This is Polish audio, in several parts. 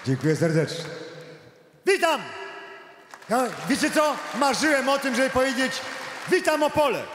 Dziękuję serdecznie. Witam! Ja, wiecie co? Marzyłem o tym, żeby powiedzieć witam Opole.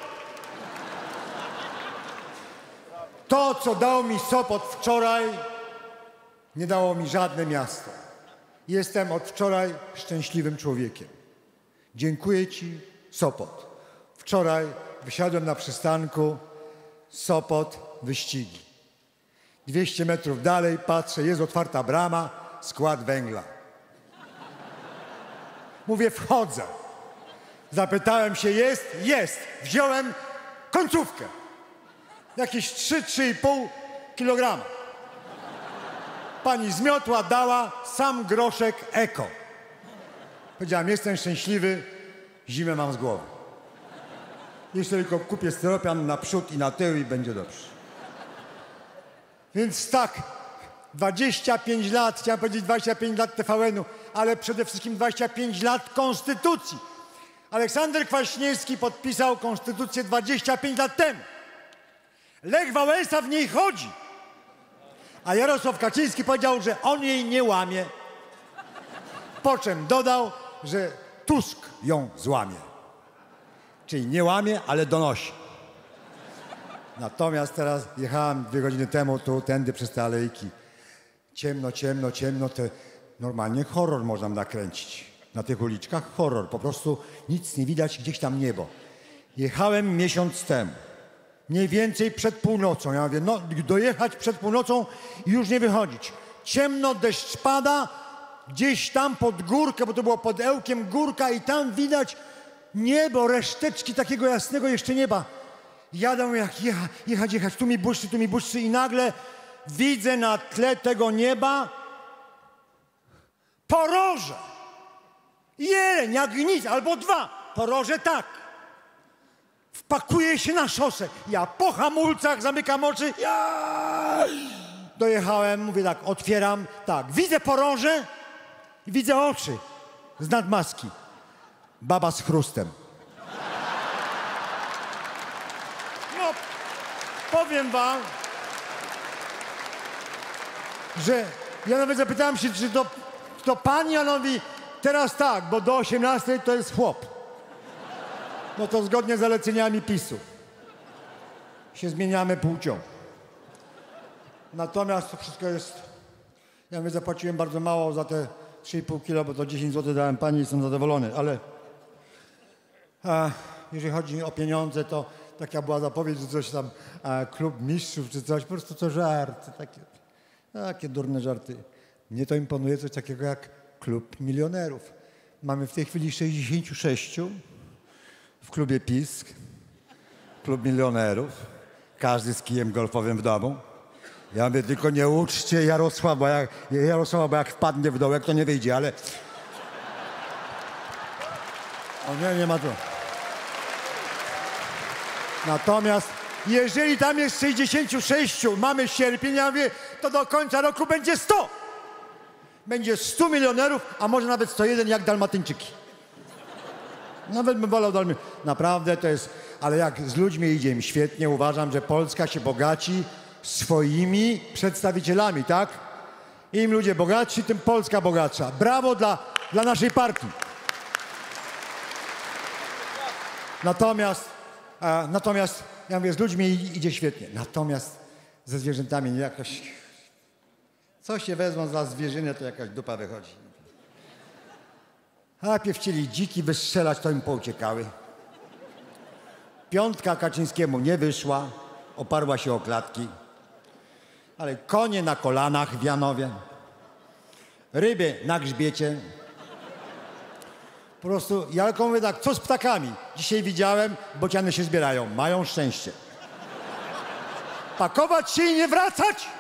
To, co dał mi Sopot wczoraj, nie dało mi żadne miasto. Jestem od wczoraj szczęśliwym człowiekiem. Dziękuję Ci, Sopot. Wczoraj wysiadłem na przystanku Sopot, wyścigi. 200 metrów dalej patrzę, jest otwarta brama, skład węgla. Mówię, wchodzę. Zapytałem się, jest? Jest. Wziąłem końcówkę. Jakieś 3,5 kilograma. Pani zmiotła, dała sam groszek eko. Powiedziałem, jestem szczęśliwy, zimę mam z głowy. Jeszcze tylko kupię styropian na przód i na tył i będzie dobrze. Więc tak, 25 lat, chciałem powiedzieć 25 lat TVN-u, ale przede wszystkim 25 lat Konstytucji. Aleksander Kwaśniewski podpisał Konstytucję 25 lat temu. Lech Wałęsa w niej chodzi. A Jarosław Kaczyński powiedział, że on jej nie łamie. Po czym dodał, że Tusk ją złamie. Czyli nie łamie, ale donosi. Natomiast teraz jechałem 2 godziny temu tędy przez te alejki. Ciemno, ciemno, ciemno. Normalnie horror można nakręcić. Na tych uliczkach horror. Po prostu nic nie widać, gdzieś tam niebo. Jechałem miesiąc temu. Mniej więcej przed północą. Ja mówię, no dojechać przed północą i już nie wychodzić. Ciemno, deszcz pada. Gdzieś tam pod górkę, bo to było pod Ełkiem górka i tam widać niebo, reszteczki takiego jasnego jeszcze nieba. Jadę jak jechać, tu mi błyszczy i nagle widzę na tle tego nieba poroże. Jeleń, jak nic, albo 2. Poroże tak. Wpakuje się na szosę. Ja po hamulcach zamykam oczy. Dojechałem, mówię tak, otwieram, tak. Widzę poroże i widzę oczy z nadmaski. Baba z chrustem. No, powiem wam, że ja nawet zapytałem się, czy to pani, a on mówi, teraz tak, bo do 18 to jest chłop. No to zgodnie z zaleceniami PiS-u. Się zmieniamy płcią. Natomiast to wszystko jest... Ja mówię, zapłaciłem bardzo mało za te 3,5 kilo, bo to 10 zł dałem pani i jestem zadowolony, ale... jeżeli chodzi o pieniądze, to taka była zapowiedź, że coś tam, klub mistrzów czy coś, po prostu to żarty, takie durne żarty. Mnie to imponuje coś takiego jak klub milionerów. Mamy w tej chwili 66 w klubie PiS, klub milionerów, każdy z kijem golfowym w domu. Ja mówię, tylko nie uczcie Jarosława, bo jak wpadnie w dołek, to nie wyjdzie, ale... O nie ma tu. Natomiast jeżeli tam jest 66, mamy sierpień, ja mówię, to do końca roku będzie 100. Będzie 100 milionerów, a może nawet 101 jak Dalmatyńczyki. Nawet bym wolał naprawdę to jest... Ale jak z ludźmi idzie im świetnie, uważam, że Polska się bogaci swoimi przedstawicielami, tak? Im ludzie bogatsi, tym Polska bogatsza. Brawo dla naszej partii. Natomiast ja mówię, z ludźmi idzie świetnie. Natomiast ze zwierzętami jakoś... Co się wezmą za zwierzynę, to jakaś dupa wychodzi. A najpierw chcieli dziki wystrzelać, to im pouciekały. 5 Kaczyńskiemu nie wyszła, oparła się o klatki. Ale konie na kolanach w Janowie, ryby na grzbiecie. Po prostu, ja tylko mówię tak, co z ptakami? Dzisiaj widziałem, bociany się zbierają, mają szczęście. Pakować się i nie wracać?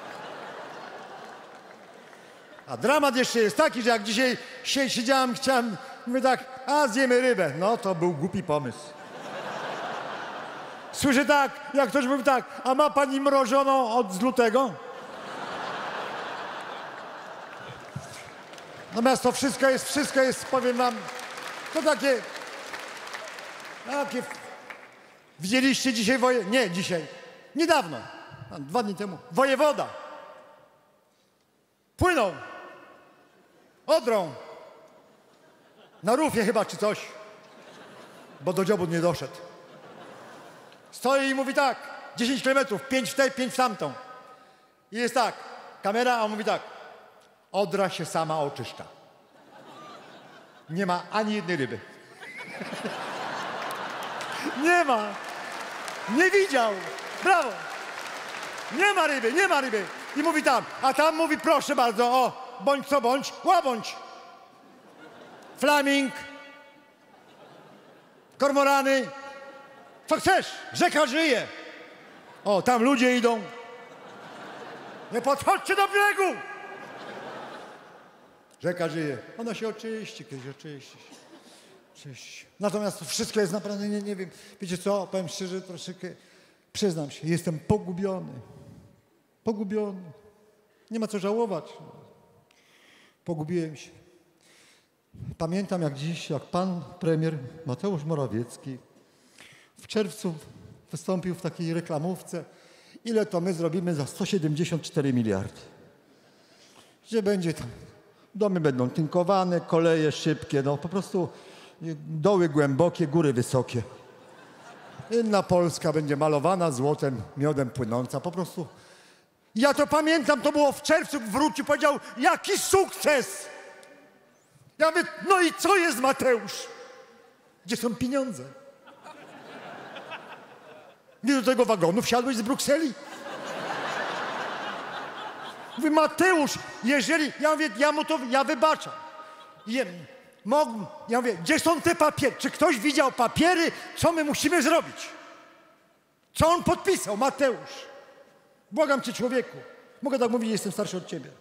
A dramat jeszcze jest taki, że jak dzisiaj siedziałem, mówię tak, zjemy rybę. No to był głupi pomysł. Słyszę tak, jak ktoś mówi tak, a ma pani mrożoną z lutego? Natomiast to wszystko jest, powiem wam, to takie... Widzieliście dzisiaj nie dzisiaj, niedawno, 2 dni temu, wojewoda płynął Odrą. Na rufie chyba czy coś. Bo do dziobu nie doszedł. Stoi i mówi tak, 10 kilometrów, 5 w tej, 5 w tamtą. I jest tak, kamera, a on mówi tak, Odra się sama oczyszcza. Nie ma ani jednej ryby. Nie ma. Nie widział. Brawo. Nie ma ryby, nie ma ryby. I mówi tam, a tam mówi, proszę bardzo, o, bądź co bądź, łabądź. Flaming. Kormorany. Co chcesz? Rzeka żyje. O, tam ludzie idą. Nie podchodźcie do brzegu. Rzeka żyje. Ona się oczyści, kiedyś oczyści. Natomiast to wszystko jest naprawdę, nie wiem. Wiecie co, powiem szczerze, troszeczkę, przyznam się, jestem pogubiony. Pogubiony. Nie ma co żałować. Pogubiłem się. Pamiętam jak dziś, jak pan premier Mateusz Morawiecki w czerwcu wystąpił w takiej reklamówce, ile to my zrobimy za 174 miliardy. Gdzie będzie tam, domy będą tynkowane, koleje szybkie, no po prostu doły głębokie, góry wysokie. Inna Polska będzie malowana złotem, miodem płynąca, po prostu. Ja to pamiętam, to było w czerwcu, wrócił, powiedział, jaki sukces! Ja mówię, no i co jest, Mateusz? Gdzie są pieniądze? Nie do tego wagonu wsiadłeś z Brukseli? Mówię, Mateusz, jeżeli... Ja mówię, ja wybaczam. Ja mówię, gdzie są te papiery? Czy ktoś widział papiery, co my musimy zrobić? Co on podpisał, Mateusz? Błagam cię, człowieku. Mogę tak mówić, jestem starszy od ciebie.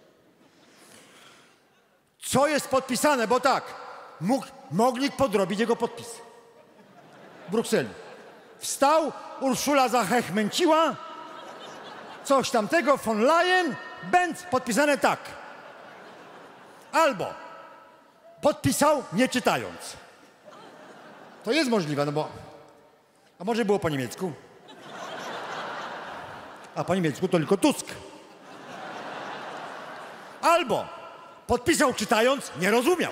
Co jest podpisane? Bo tak, mogli podrobić jego podpis. W Brukseli. Wstał, Urszula zahechmęciła, coś tamtego, von Leyen, Benz, podpisane tak. Albo podpisał, nie czytając. To jest możliwe, no bo... A może było po niemiecku? A po niemiecku to tylko Tusk. Albo podpisał czytając, nie rozumiał.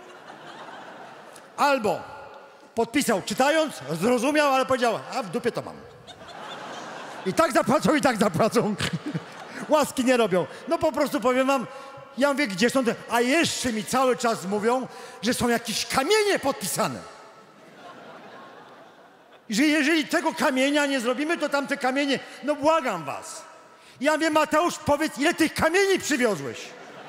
Albo podpisał czytając, zrozumiał, ale powiedział, a w dupie to mam. I tak zapłacą. Łaski nie robią. No po prostu powiem wam, ja mówię, gdzie są te... A jeszcze mi cały czas mówią, że są jakieś kamienie podpisane. I że jeżeli tego kamienia nie zrobimy, to tamte kamienie... No błagam was. Ja mówię, Mateusz, powiedz, ile tych kamieni przywiozłeś?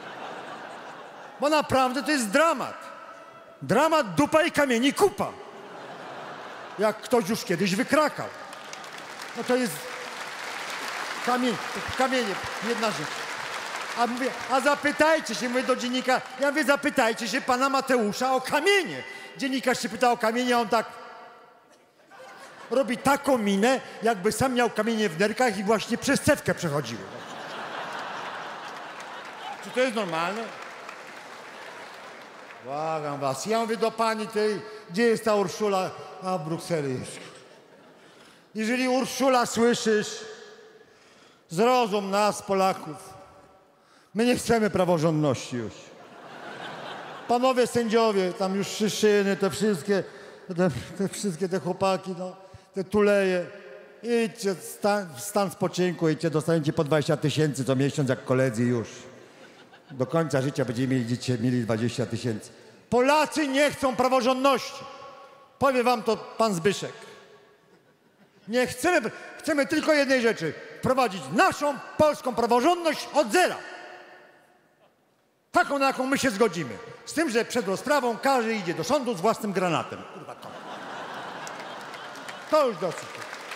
Bo naprawdę to jest dramat. Dramat, dupa i kamieni kupa. Jak ktoś już kiedyś wykrakał. No to jest... Kamienie, jedna rzecz. A mówię, a zapytajcie się, mówię do dziennika, ja mówię, zapytajcie się pana Mateusza o kamienie. Dziennikarz się pyta o kamienie, a on tak robi taką minę, jakby sam miał kamienie w nerkach i właśnie przez cewkę przechodziły. Czy to jest normalne? Błagam was. Ja mówię do pani tej, gdzie jest ta Urszula? A w Brukseli jest. Jeżeli Urszula słyszysz, zrozum nas, Polaków. My nie chcemy praworządności już. Panowie sędziowie, tam już Szyszyny, te wszystkie te chłopaki, no, te tuleje. Idźcie w stan spoczynku, idźcie, dostaniecie po 20 000 co miesiąc jak koledzy już. Do końca życia będziecie mieli 20 000. Polacy nie chcą praworządności. Powie wam to pan Zbyszek. Nie chcemy tylko jednej rzeczy. Wprowadzić naszą polską praworządność od zera. Taką, na jaką my się zgodzimy. Z tym, że przed rozprawą każdy idzie do sądu z własnym granatem. Kurwa, to już dosyć.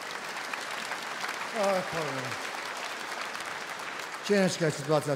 Ciężka sytuacja.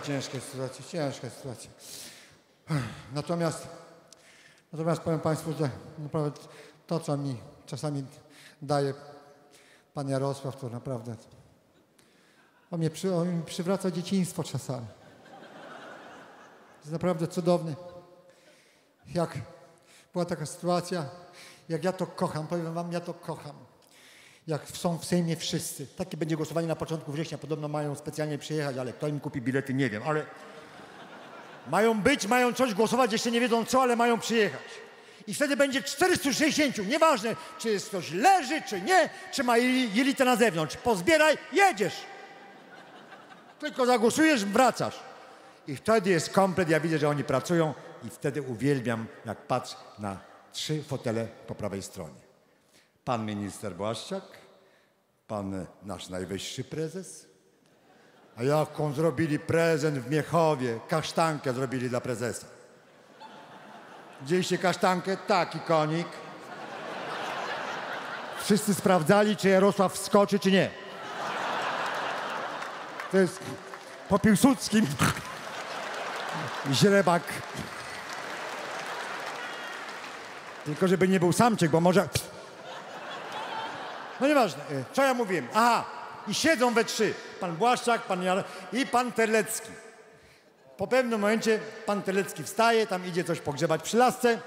Natomiast powiem państwu, że naprawdę to, co mi czasami daje pan Jarosław, to naprawdę... On mi przywraca dzieciństwo czasami. To jest naprawdę cudowny. Jak była taka sytuacja, jak ja to kocham, powiem wam, ja to kocham. Jak są w Sejmie wszyscy. Takie będzie głosowanie na początku września. Podobno mają specjalnie przyjechać, ale kto im kupi bilety, nie wiem. Ale Mają być, mają coś głosować, jeszcze nie wiedzą co, ale mają przyjechać. I wtedy będzie 460, nieważne, czy jest ktoś leży, czy nie, czy ma jelitę na zewnątrz. Pozbieraj, jedziesz. Tylko zagłosujesz, wracasz. I wtedy jest komplet, ja widzę, że oni pracują i wtedy uwielbiam, jak patrzę na 3 fotele po prawej stronie. Pan minister Błaszczak, pan nasz najwyższy prezes. A jaką zrobili prezent w Miechowie, kasztankę zrobili dla prezesa. Widzieliście kasztankę? Taki konik. Wszyscy sprawdzali, czy Jarosław wskoczy, czy nie. To jest po Piłsudskim. Źrebak. Tylko żeby nie był samczyk, bo może... No nieważne. Co ja mówiłem? Aha. I siedzą we 3. Pan Błaszczak, pan i pan Terlecki. Po pewnym momencie pan Terlecki wstaje, tam idzie coś pogrzebać przy lasce.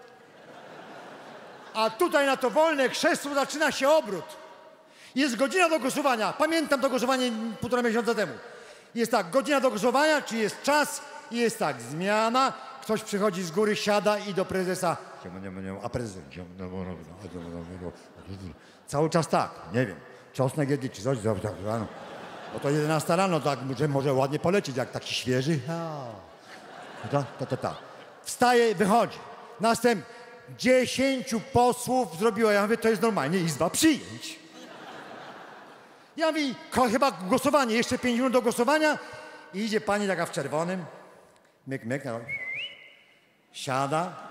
A tutaj na to wolne krzesło zaczyna się obrót. Jest godzina do głosowania. Pamiętam to głosowanie 1,5 miesiąca temu. Jest tak, godzina do głosowania, czy jest czas i jest tak, zmiana. Ktoś przychodzi z góry, siada i do prezesa. A prezes... Cały czas tak, nie wiem. Czosnek jedli, czy coś. Bo to 11 rano, tak może ładnie polecieć, jak taki świeży. Wstaje, wychodzi. Następnie 10 posłów zrobiło. Ja mówię, to jest normalnie izba przyjęć. Ja mówię, chyba głosowanie, jeszcze 5 minut do głosowania. I idzie pani taka w czerwonym. Myk, myk. Siada.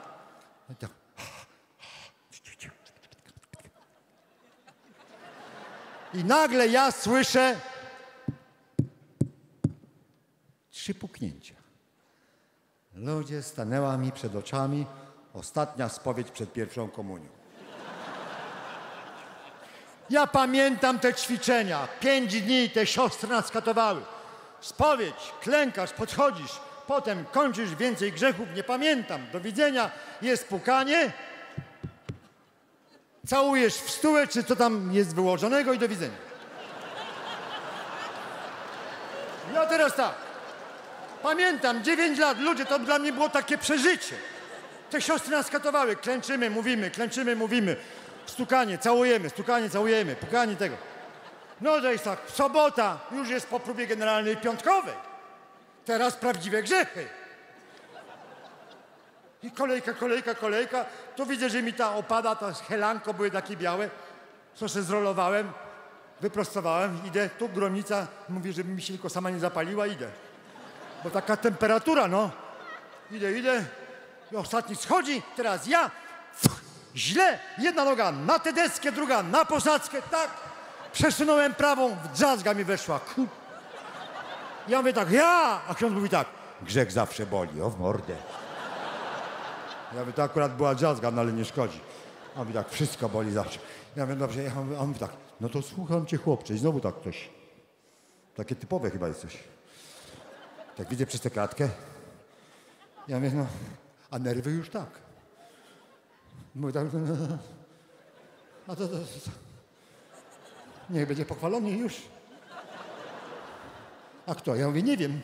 I nagle ja słyszę 3 puknięcia. Ludzie, stanęła mi przed oczami ostatnia spowiedź przed pierwszą komunią. Ja pamiętam te ćwiczenia. 5 dni te siostry nas katowały. Spowiedź, klękasz, podchodzisz, potem kończysz, więcej grzechów nie pamiętam. Do widzenia, jest pukanie. Całujesz w stół, czy co tam jest wyłożonego i do widzenia. Ja teraz tak. Pamiętam, 9 lat, ludzie, to dla mnie było takie przeżycie. Te siostry nas katowały. Klęczymy, mówimy. Stukanie, całujemy, pukanie tego. No to jest tak, sobota, już jest po próbie generalnej piątkowej. Teraz prawdziwe grzechy. I kolejka. Tu widzę, że mi ta opada, to helanko były takie białe. Co się zrolowałem, wyprostowałem, idę. Tu gronica, mówię, żeby mi się tylko sama nie zapaliła, idę. Bo taka temperatura, no. Idę. I ostatni schodzi, teraz ja. Źle, jedna noga na tę deskę, druga na posadzkę, tak. Przesunąłem prawą, drzazga mi weszła. Ja mówię tak, a ksiądz mówi tak, grzech zawsze boli, o w mordę. Ja mówię, to akurat była drzazga, no ale nie szkodzi. A on mówi tak, wszystko boli zawsze. Ja mówię, dobrze, a on mówi tak, no to słucham cię chłopcze. I znowu tak ktoś, takie typowe chyba jest coś. Tak widzę przez tę klatkę. Ja mówię, no, a nerwy już tak. Mówi tak, a to niech będzie pochwalony już. A kto? Ja mówię, nie wiem.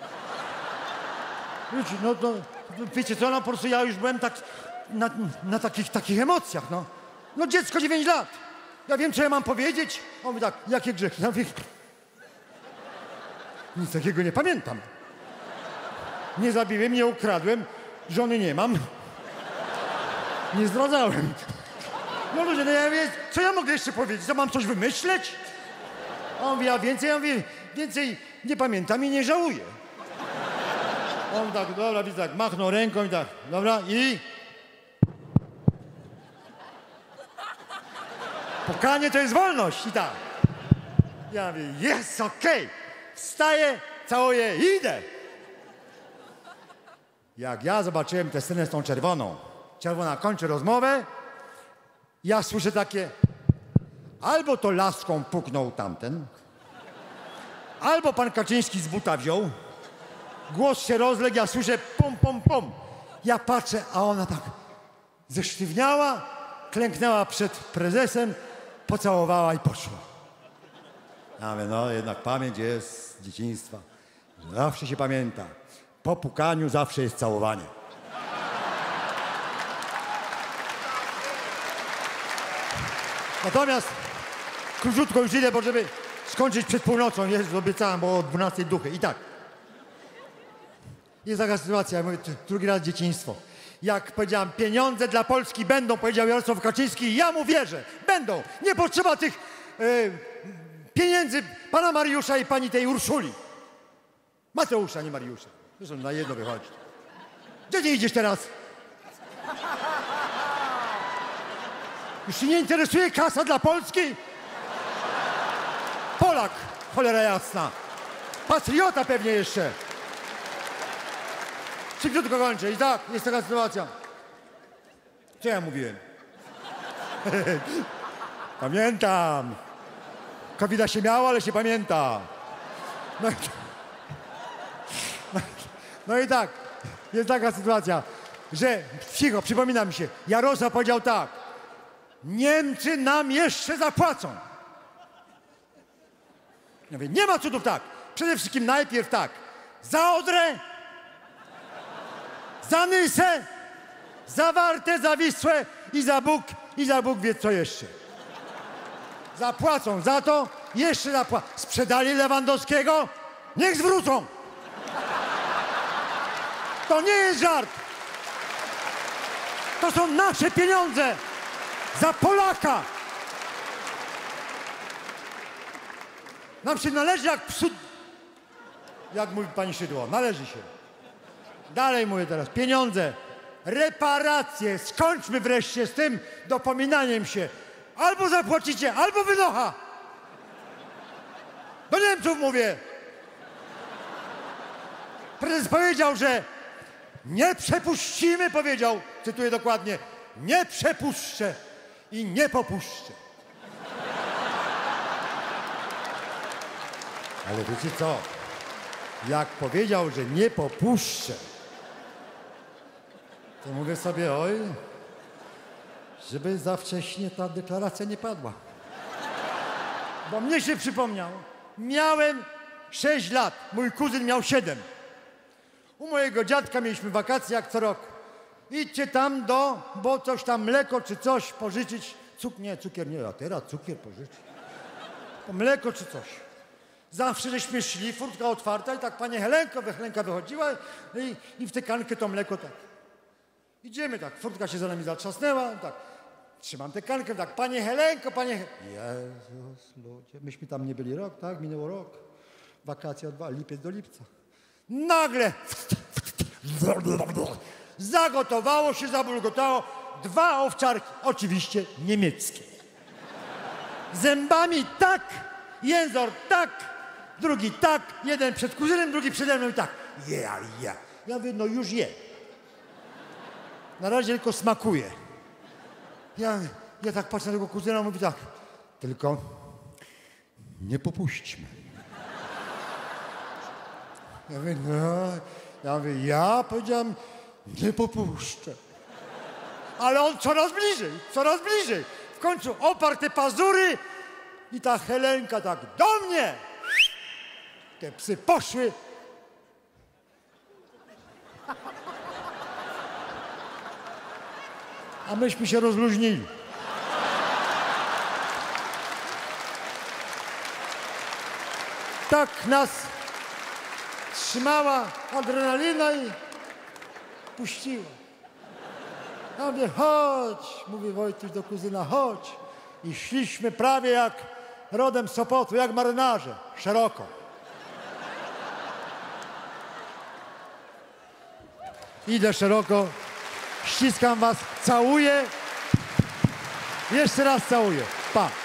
Wiecie, no to, wiecie co, no po prostu ja już byłem tak na takich emocjach, no. No dziecko 9 lat. Ja wiem, co ja mam powiedzieć. On mówi tak, jakie grzechy? Ja mówię, nic takiego nie pamiętam. Nie zabiłem, nie ukradłem, żony nie mam. Nie zdradzałem. No ludzie, no ja mówię, co ja mogę jeszcze powiedzieć? Co, mam coś wymyśleć? A on mówi, a więcej nie pamiętam i nie żałuję. On tak, dobra, widzę tak, machnął ręką i tak, dobra, i... Pukanie to jest wolność i tak. Ja mówię, jest okej. Wstaję, całuję i idę. Jak ja zobaczyłem tę scenę z tą czerwoną, czerwona kończy rozmowę, ja słyszę takie, albo to laską puknął tamten, albo pan Kaczyński z buta wziął, głos się rozległ, ja słyszę pum, pum, pum. Ja patrzę, a ona tak zesztywniała, klęknęła przed prezesem, pocałowała i poszła. Ja mówię, no jednak pamięć jest z dzieciństwa. Zawsze się pamięta. Po pukaniu zawsze jest całowanie. Natomiast króciutko już idę, bo żeby skończyć przed północą. Jezu, obiecałem, bo o 12 duchy. I tak. Jest taka sytuacja, ja mówię drugi raz dzieciństwo. Jak powiedziałem, pieniądze dla Polski będą, powiedział Jarosław Kaczyński, i ja mu wierzę. Będą. Nie potrzeba tych pieniędzy pana Mariusza i pani tej Urszuli. Mateusza, nie Mariusza. Zresztą na jedno wychodzi. Gdzie ty idziesz teraz? Już się nie interesuje kasa dla Polski? Polak, cholera jasna. Patriota pewnie jeszcze. Szybciutko kończę. I tak, jest taka sytuacja. Co ja mówiłem? Pamiętam. Kowida się miało, ale się pamięta. No i tak, jest taka sytuacja, że cicho, przypomina mi się, Jarosław powiedział tak: Niemcy nam jeszcze zapłacą. Ja mówię, nie ma cudów tak. Przede wszystkim najpierw tak, za Odrę, za Nysę, za Wartę, za Wisłę i za Bóg wie co jeszcze. Zapłacą za to, jeszcze zapłacą. Sprzedali Lewandowskiego, niech zwrócą. To nie jest żart. To są nasze pieniądze za Polaka. Nam się należy jak psu... Jak mówi pani Szydło, należy się. Dalej mówię teraz, pieniądze, reparacje. Skończmy wreszcie z tym dopominaniem się. Albo zapłacicie, albo wynocha. Do Niemców mówię. Prezes powiedział, że nie przepuścimy, powiedział, cytuję dokładnie, nie przepuszczę i nie popuszczę. Ale wiecie co? Jak powiedział, że nie popuszczę, to mówię sobie, oj, żeby za wcześnie ta deklaracja nie padła. Bo mnie się przypomniało, miałem 6 lat, mój kuzyn miał 7. U mojego dziadka mieliśmy wakacje jak co rok. Idźcie tam bo coś tam mleko czy coś pożyczyć. Cukier nie, a teraz cukier pożyczyć. To mleko czy coś. Zawsze żeśmy szli, furtka otwarta i tak pani Helenka wychodziła i w tę kankę to mleko tak. Idziemy tak, furtka się za nami zatrzasnęła, tak. Trzymam tę kankę, tak, panie Helenko. Jezus, ludzie, myśmy tam nie byli rok, tak? Minęło rok. Wakacje, lipiec do lipca. Nagle zagotowało się, zabulgotało 2 owczarki, oczywiście niemieckie. Zębami tak, jęzor tak, drugi tak, jeden przed kuzynem, drugi przede mną i tak. Ja mówię, no już je. Na razie tylko smakuje. Ja tak patrzę na tego kuzyna, mówię tak, tylko nie popuśćmy. Ja powiedziałem, nie popuszczę. Ale on coraz bliżej. W końcu oparł te pazury i ta Helenka tak do mnie. Te psy poszły. A myśmy się rozluźnili. Tak nas trzymała adrenalina i puściła. Ja mówię, chodź, mówi Wojtuś do kuzyna, chodź. I szliśmy prawie jak rodem z Sopotu, jak marynarze, szeroko. Idę szeroko, ściskam was, całuję. Jeszcze raz całuję. Pa.